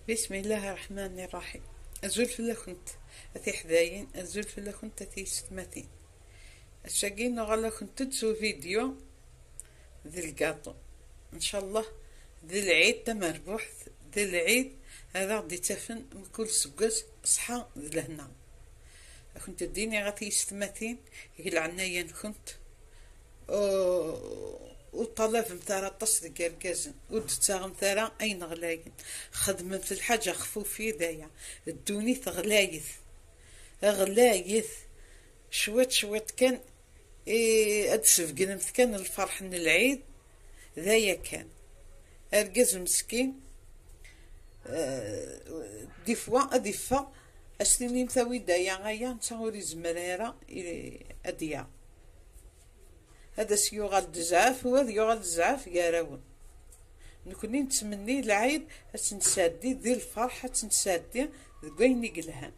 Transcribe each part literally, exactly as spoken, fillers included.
بسم الله الرحمن الرحيم. الزول في كنت أتي حداين الزول في كنت أتي ستماتين الشاقين غالا كنت تسو فيديو ذي الكاطو إن شاء الله ذي العيد تمربوح ذي العيد هذا غدي تفن كل سكاس صحا ذي لهنا كنت ديني غاتي ستماتين هي العناية كنت وطلب متارا طس ديك الكازن ودتا متارا اين غلاين خدم في الحاجه خفوفي دايا الدوني غلايث غلايث شويت شويت كان إيه ادسف قلمت كان الفرح من العيد ذايا كان ارجز مسكين آه دي فوا ادي فا اشتني مثاوي دايا غايا نتصوري زمريرا اديا هذا سيوغال دزعاف وهذا يوغال دزعاف ياراون نكوني نتمني العيد تنسادي ذي الفرحة تنسادي ذوين يقلهان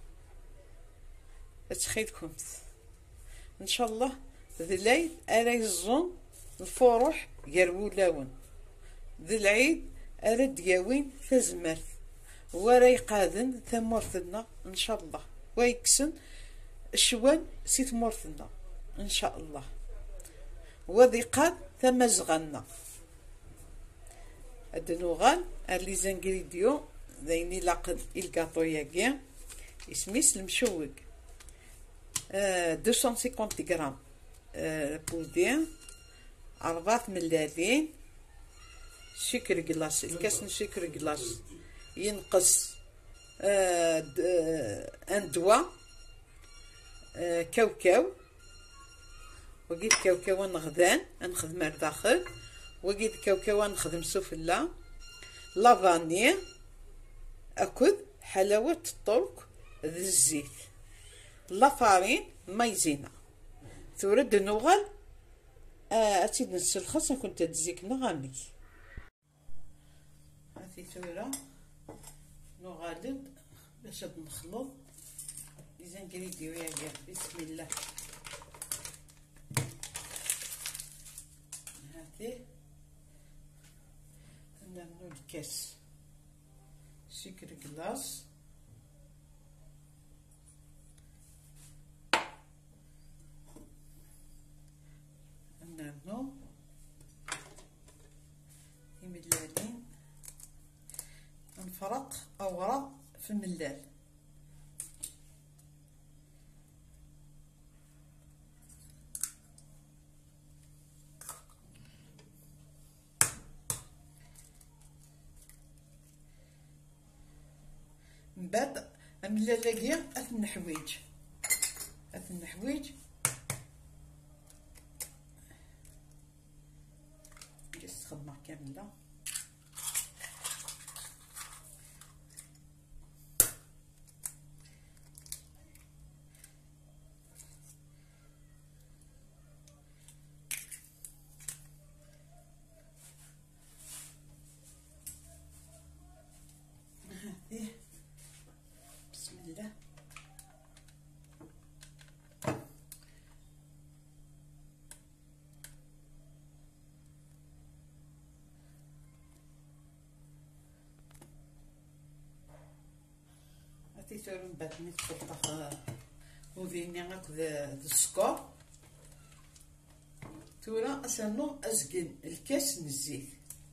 اتخيلكم ان شاء الله ذي العيد ارا يزون الفرح يرولاون ذي العيد ارا دياوين فزمرت ورا يقادن ثمورثنا ان شاء الله ويكسن الشوان سيت مورثنا ان شاء الله وذي قاد ثم زغنا الدنوغال اللي زنجريديو ذيني لاقد الكاطو ياكي اسميس المشوق آه مئتين وخمسين غرام آه بودين أربعة ملالين شكر جلاس الكاس شكر جلاس ينقص آه اندوا آه كاوكاو وقيت كاوكاو نغذان نخدم داخل وقيت كاوكاو نخدم سفلى لافاني اكد حلاوه الطرق ذي الزيت لافارين مايزينا تورد نوغال آه اتيد نسلخص كنت تزيك نغامي هاتي ثورة نغالد باش نخلط ليزانكريديو يا بسم الله نعملو الكاس سكر كلاص نعملو ملالين نفرق اوراق في الملال من بعد ملالاكيا اثن حوايج اثن حوايج جلس خدمة كاملة بسم الله هاتي تورون بعد نتفطخ وذيني هكذا السكر تورا اسنو ازقن الكاس من الزيت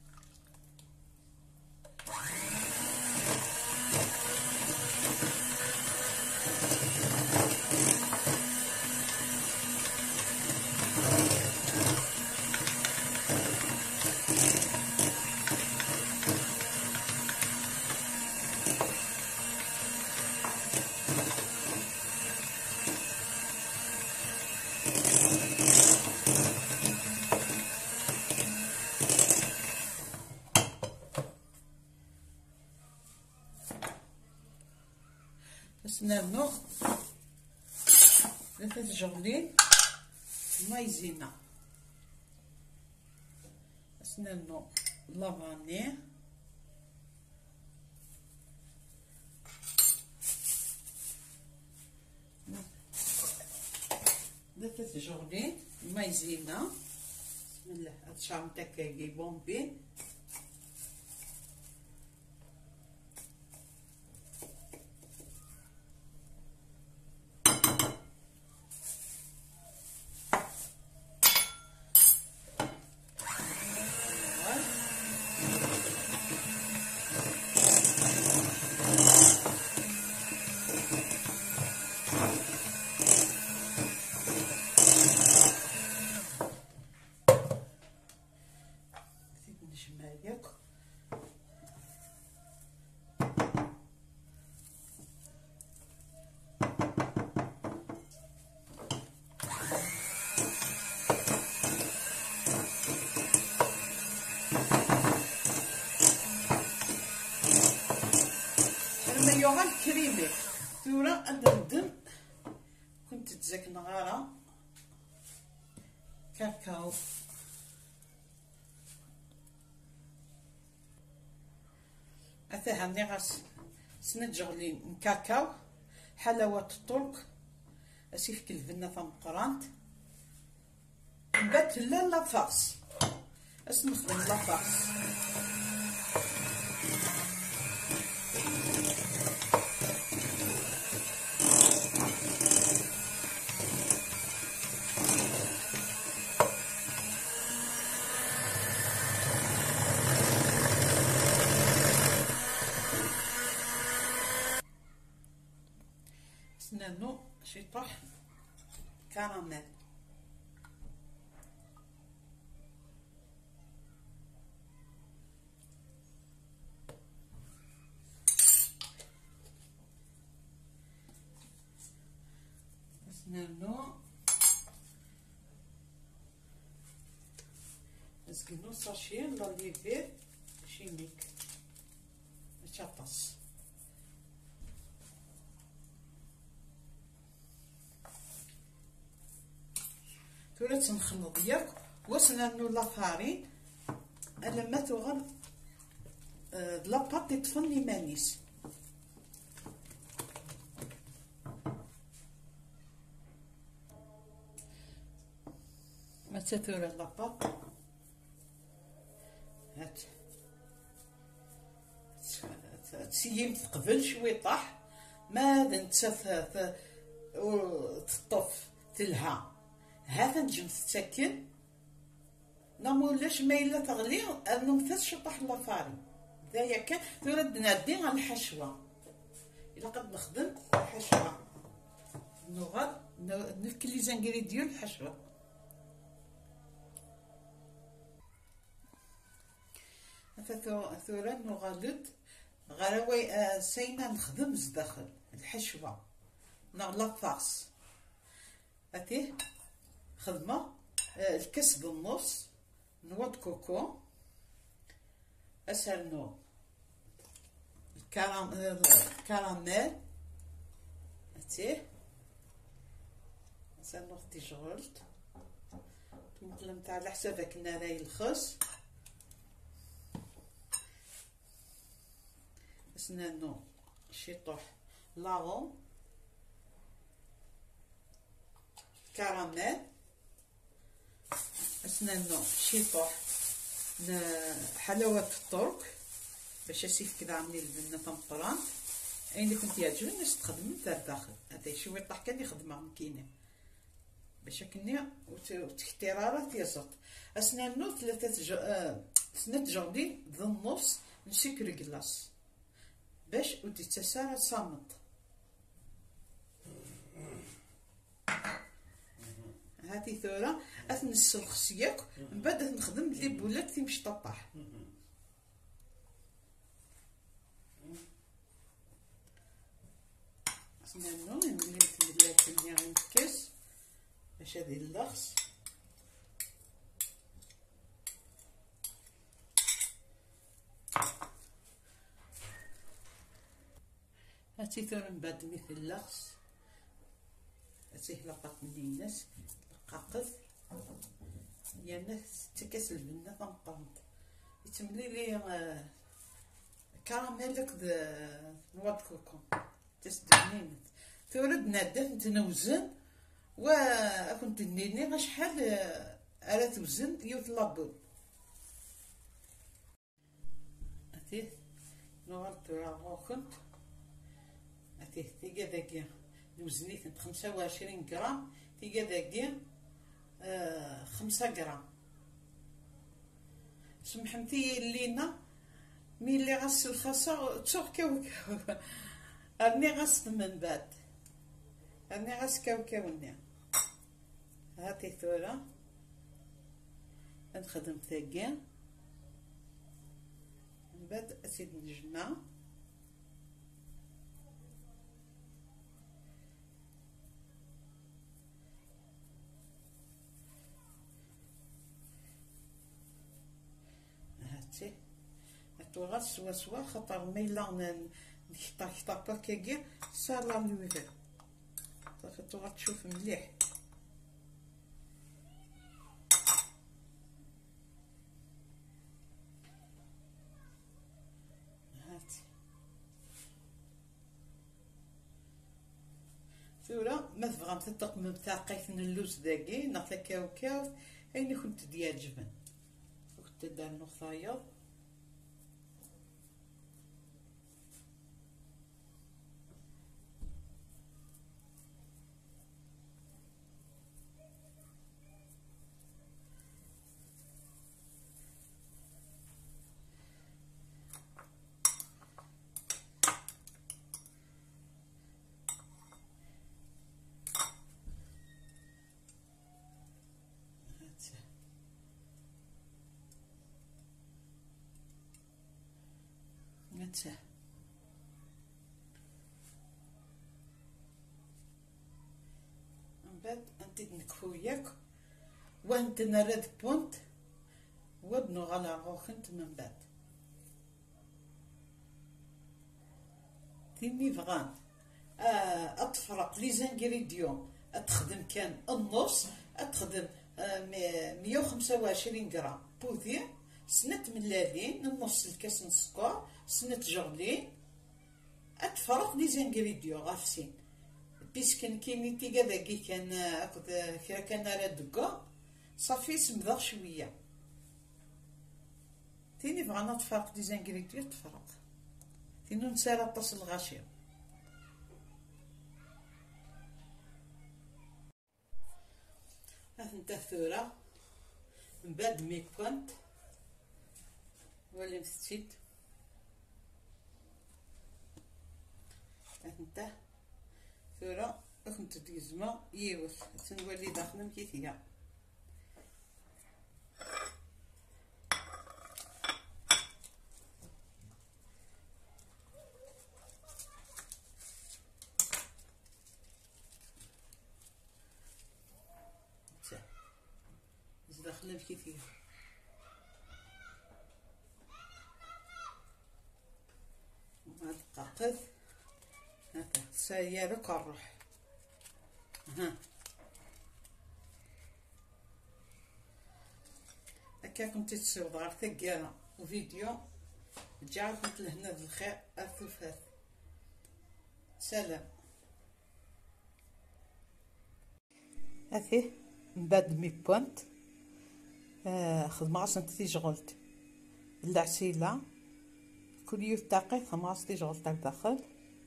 بس نعملو ثلاثة جغلين مايزينا بس نعملو لافاني ثلاثة جغلين مايزينا بسم الله هاد الشعر نتاعك بومبين يغال كريمي ثورة أدردم كنت تزاك نغارة كاكاو أثاها هاني غاس سنتجغلين كاكاو حلاوة الطرق أسيفك الفنة مقرانت بات لا لافاس أسنخدم لافاس سنانو شيطح كراميل سنانو نسقنو ساشي لوليفير شيميك تشاطس ثورة تنخلط ياك وسنانو لافارين لما تغل لاباط يطفن مانيس متى ثورة لاباط هات تسيم تقبل شوي طاح ماذا نتسف تطف تلها هذا نجم تتسكن نمولاش ما الا تغلي نمثل شطح لافاري ذايا كان ترد نادي على الحشوه الا قد نخدم الحشوه نغاد نفكي لي زانغريديو الحشوه ثورة نغالد غراوي سينا نخدم زداخل الحشوه نغلا فاس اتيه خدمه الكاس بالنص نوى كوكو اسرنو الكراميل اتيه اسرنو اختي شغلت تمقلم تاع على حسابك ناراي الخس اسنانو شيطوح لاغو كراميل اسنانو شيطوح حلاوة الطرق باش اسيف كذا عاملين البنة مقران اين كنت يعجبني الناس تخدم تاع داخل هذا شويه طاح كان يخدمها مكينه باش كني وتختيرارات يزط اسنانو ثلاثه جو... آه... سنه جوندي ذا النص نسكر كلاص باش ودي تسارع صامت هاتي ثورة اثنس الخسياك من بعد نخدم لي بولات في مش طاح اسنانو نملي تملات نيا نكس باش هادي اللخص هاتي ثورة من بعد مثل اللخص هاتي لقات مني الناس لقاقت يا ناس تكاس البنة تنقرنت يتملي لي كراميل داك نواد كوكو تسدنين تورد نادف نتنوزن و كنت نيني غا شحال على توزن يوت لابو اتيه نواد تورا كنت اتيه تيجا داكيا نوزنيت خمسة وعشرين غرام تيجا داكيا آه خمسة غرام سمحتي لينا ملي غاس الخاصة تشوف كاو كاو راني غاس من بعد راني غاس كاو كاوني هاتي ثورة نخدم ثاقيا من بعد اسيد نجمع هاتي توغا سوا سوا خاطر ميلا نحطها كطابا كاكيا سالا نويفر صافي تو غتشوف مليح. هاتي ثورة ما تبغى تطقم تاع قيثن اللوز داكي ناخذ كاو كاو اين كنت ديال الجبن كنت دار نقطايا هاتي من بعد انت نكفو ياك وانت نرد بونت وابنو غلا غوخنت من بعد تيني فغان آه اتفرق لي زانغريديون اتخدم كان النص اتخدم آه مية وخمسة وعشرين غرام بودير سنة ملالين النص الكاس السكر سنة جرلين اتفرق لي زانغريديون غافسين بيسكن كاين تيكا داكي كان كرا كان راه دكا صافي سمضغ شويه تيني بغانا تفرق لي زانغريديون تفرق تينو نسالى طاس الغاشيه هاك نتا ثورة من بعد مي كنت ولي مستيت هاك نتا ثورة كنت تيزما يوث تنولي داخل مكيثيا داخل مكيثيا وهاد القاقد هاكا سيارك الروح ها هكا كنت تصور غير ثقالة وفيديو جا كنت لهنا بالخير الثفاث سلام. هاثي من بعد مي بوانت آه خدمة عصنت تي شغلت العسيلة كل يوم تاقي خدمة عصنت تي شغلت داخل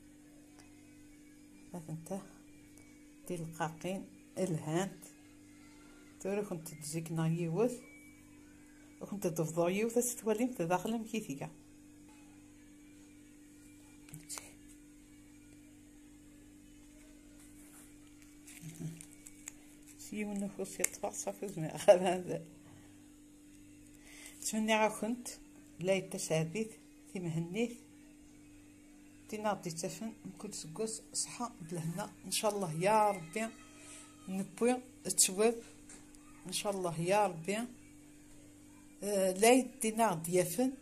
هاك انت تلقاقين الهانت تورا كنت تزيكنا يوث وكنت تفضو يوث تتولي داخل مكيثية سيو النفوس يطفى صافي زمي اخذ هذا تمني غا كنت لا يتسابيث في مهنيث تناضي تفن كل سكوس صحة بلهنا ان شاء الله يا ربي نبوي تشوب ان شاء الله يا ربي آه لا يدينا ضيافن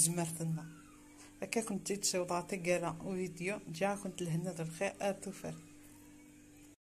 استزمرتنا هكا كنت تسوي ضعتي قرا وفيديو جا كنت لهنا الخير اتوفر